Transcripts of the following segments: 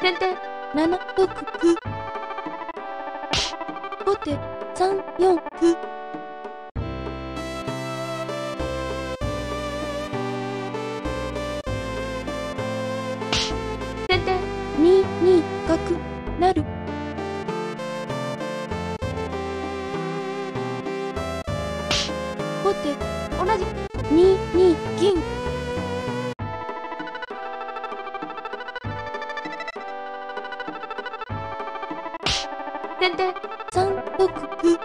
先手7六歩。後手3四歩。先手2二角成。後手同じ2二銀。先手3六歩。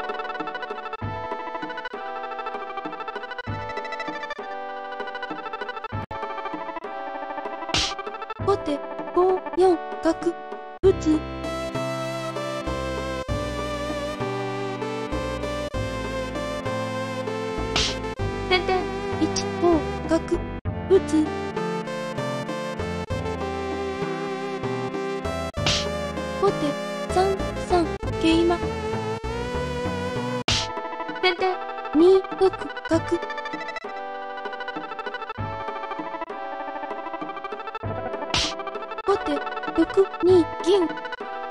後手5四角打つ。先手1五角打つ。後手3三桂馬。先手2六角。後手6二銀。